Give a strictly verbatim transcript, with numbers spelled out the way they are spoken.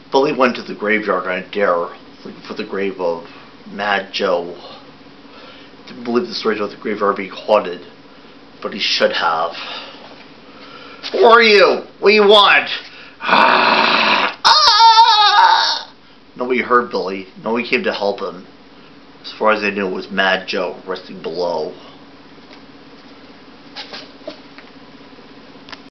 Billy went to the graveyard on a dare, looking for the grave of Mad Joe. He didn't believe the stories about the graveyard being haunted, but he should have. Who are you? What do you want? Ah! Ah! Nobody heard Billy. Nobody came to help him. As far as they knew, it was Mad Joe resting below.